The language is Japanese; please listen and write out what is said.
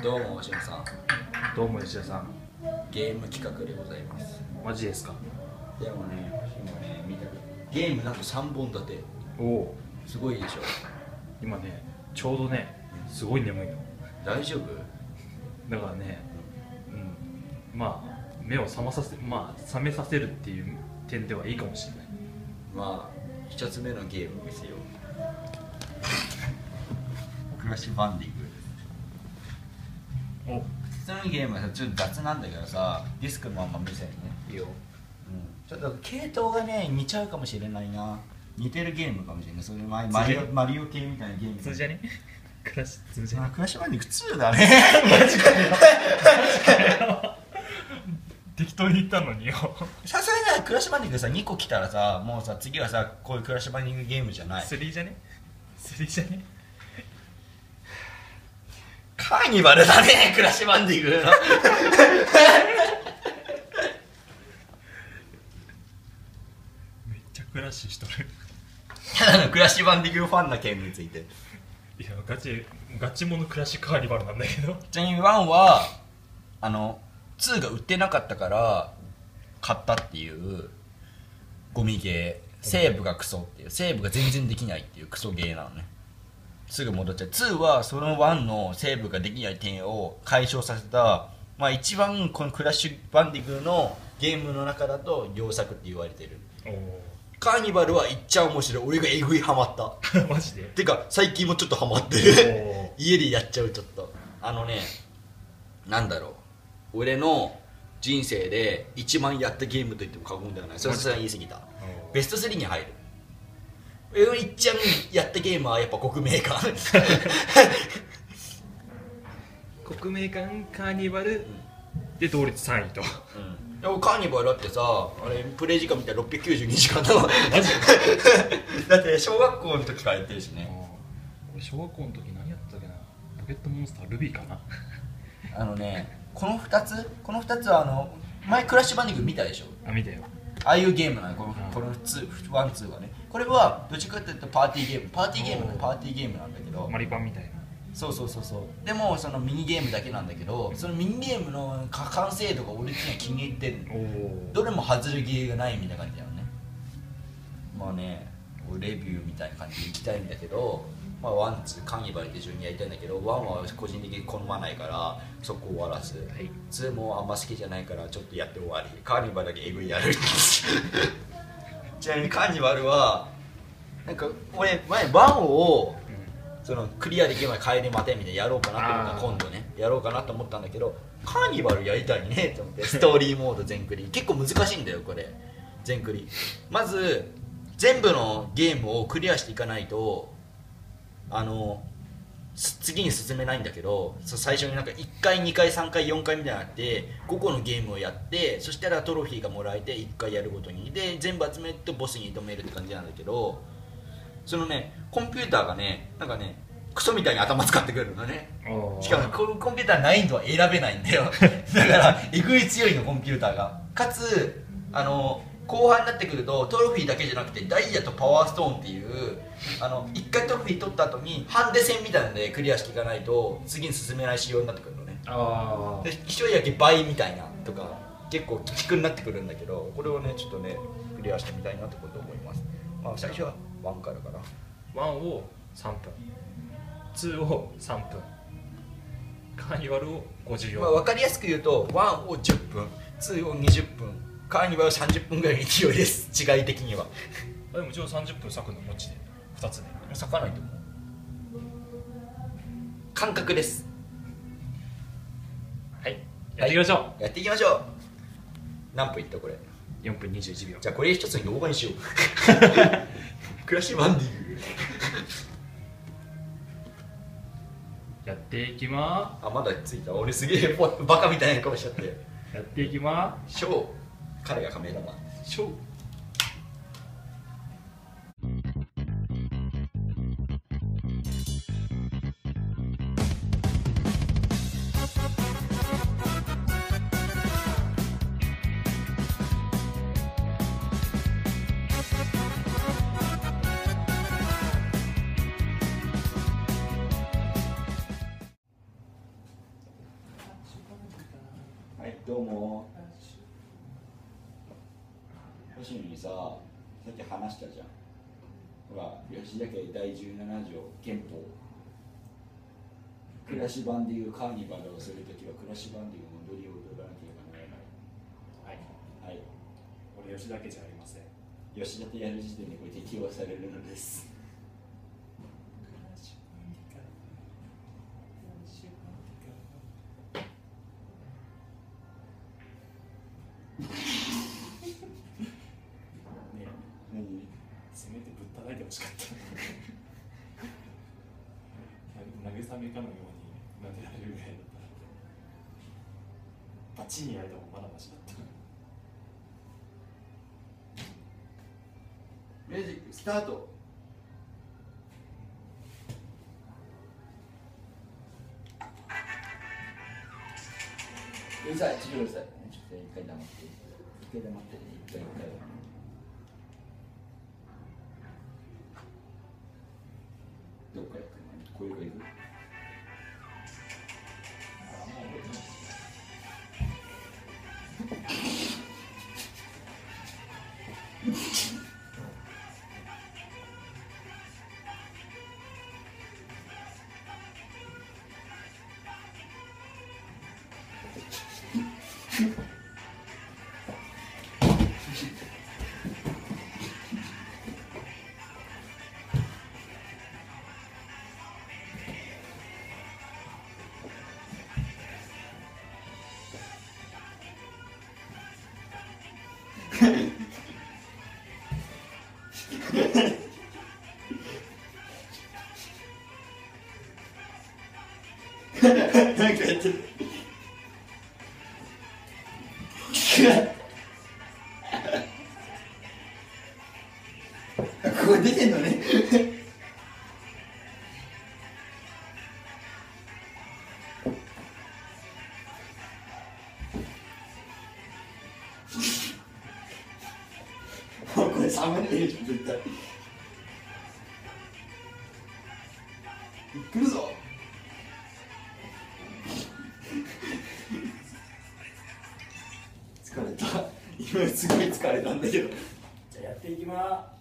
どうもしのさん、 どうも吉田さん。 ゲーム企画でございます。 マジですか？ でもね、今ね、見たけどゲームなんと3本立て。 おお。 すごいでしょ。 今ね、ちょうどね、すごい眠いの。 大丈夫？ だからね、まあ目を覚めさせるっていう点ではいいかもしれない。 まあ、一つ目のゲームを見せよう。クラッシュバンディング。 お、 普通のゲームはさ、ちょっと雑なんだけどさ、ディスクのまま見せるね。 いいよ。 ちょっと系統がね、似ちゃうかもしれないな。似てるゲームかもしれない。それマリオ系みたいなゲーム。 普通じゃね？クラッシュ普通じゃね？ クラッシュバンディング普通だね。 マジかよ。適当に言ったのによ。 さすがにクラッシュバンディングさ2個来たらさ、もうさ次はさこういうクラッシュバンディングゲームじゃない。 3じゃね？3じゃね？ カーニバルだね、クラッシュバンディングの。 めっちゃクラッシュしとる。 ただのクラッシュバンディングファンな件について。 いや、ガチモノクラッシュカーニバルなんだけど。 ちなみに1は2が売ってなかったから買ったっていうゴミゲー。セーブがクソっていう、セーブが全然できないっていうクソゲーなのね。すぐ戻っちゃう。2はその1のセーブができない点を解消させた、まあ一番このクラッシュバンディングのゲームの中だと良作って言われてる。カーニバルはいっちゃ面白い。俺がえぐいハマった。 マジで？ てか最近もちょっとハマってる。家でやっちゃう。ちょっとなんだろう、俺の人生で一番やったゲームと言っても過言ではない。それは言い過ぎた。ベスト3に入る。俺のいっちゃんやったゲームはやっぱ国名館。 国名館カーニバルで同率3位と。 でもカーニバルだってさ、あれプレイ時間見たら692時間だわ。マジだって小学校の時からやってるしね。 俺小学校の時何やったっけな。ポケットモンスタールビーかな。 この2つは前クラッシュバンディング見たでしょ。 あ、見たよ。 ああいうゲームなの。この2はね。これはどっちかというとパーティーゲームなんだけど、 マリパンみたいな。 そうでもそのミニゲームだけなんだけど、そのミニゲームの完成度が俺的には気に入ってるの。どれも外れゲーがないみたいな感じだよね。まあね、レビューみたいな感じでいきたいんだけど、まあ、ワンツーカーニバルで順にやりたいんだけど、ワンは個人的に好まないからそこ終わらず、ツーもあんま好きじゃないからちょっとやって終わり。カーニバルだけエグいやる。ちなみにカーニバルはなんか俺前ワンをクリアできるまで帰り待てみたいなやろうかなと思った。今度ねやろうかなと思ったんだけど、カーニバルやりたいねと思って。ストーリーモード全クリ結構難しいんだよこれ。全クリまず全部のゲームをクリアしていかないと次に進めないんだけど、最初になんか1回2回3回4回みたいなのがあって5個のゲームをやって、そしたらトロフィーがもらえて1回やるごとにで全部集めてボスに挑めるって感じなんだけど、そのねコンピューターがねなんかねクソみたいに頭使ってくるのね。しかもこのコンピューター難易度は選べないんだよ。だからえぐい強いのコンピューターが。かつ後半になってくるとトロフィーだけじゃなくてダイヤとパワーストーンっていう1回トロフィー取った後にハンデ戦みたいなのでクリアしていかないと次に進めない仕様になってくるのね。で1人だけ倍みたいなとか結構鬼畜になってくるんだけど、これをねちょっとねクリアしてみたいなってこと思います。まあ最初は1からかな。 1を3分、2を3分、カーニバルを54分。 まあ、分かりやすく言うと1を10分、2を20分、カーニバル30分ぐらいの勢いです。違い的には。 でも一応30分咲くの持ちで2つで咲かないと思う。感覚です。 はい、やっていきましょう。やっていきましょう。何分いったこれ。 4分21秒。 じゃあこれ一つに動画にしよう。クラッシュバンディング。 やっていきままだついた。俺すげえバカみたいな顔しちゃって。 やっていきましょう。彼がカメラマン。 しょう。 どうも。星野にさ、さっき話したじゃん。ほら、吉田家第17条憲法。クラッシュバンディングカーニバルをするときはクラッシュバンディングの踊りを踊らなければならない。はい。はい。 俺吉田家じゃありません。 吉田とやる時点でこれ適用されるのです。 せめてぶったたいてほしかった慰めかのように撫でられるぐらいだったらバチにやれてもまだマシだった。 ミュージックスタート。うるさい、ちょっとうるさい。ちょっと一回黙って。一回黙ってね、一回。どっから行くの？こういうから行く？なんかやってる。これ出てんのね。これサムネイルじゃん絶対。来るぞ。疲れた。今すごい疲れたんだけど。 じゃあやっていきます。